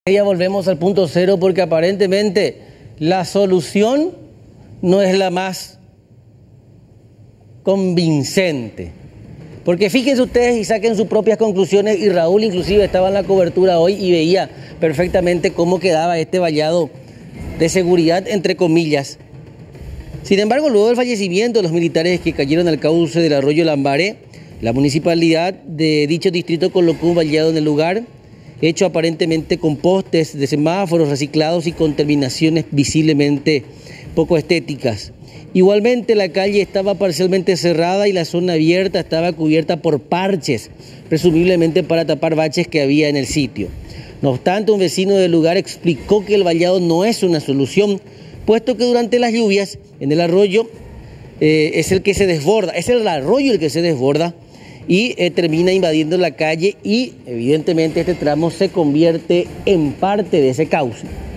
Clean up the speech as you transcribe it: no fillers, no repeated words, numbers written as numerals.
Ya volvemos al punto cero porque aparentemente la solución no es la más convincente. Porque fíjense ustedes y saquen sus propias conclusiones, y Raúl inclusive estaba en la cobertura hoy y veía perfectamente cómo quedaba este vallado de seguridad, entre comillas. Sin embargo, luego del fallecimiento de los militares que cayeron al cauce del arroyo Lambaré, la municipalidad de dicho distrito colocó un vallado en el lugar, hecho aparentemente con postes de semáforos reciclados y con terminaciones visiblemente poco estéticas. Igualmente la calle estaba parcialmente cerrada y la zona abierta estaba cubierta por parches, presumiblemente para tapar baches que había en el sitio. No obstante, un vecino del lugar explicó que el vallado no es una solución, puesto que durante las lluvias en el arroyo es el que se desborda, es el arroyo el que se desborda y termina invadiendo la calle y evidentemente este tramo se convierte en parte de ese cauce.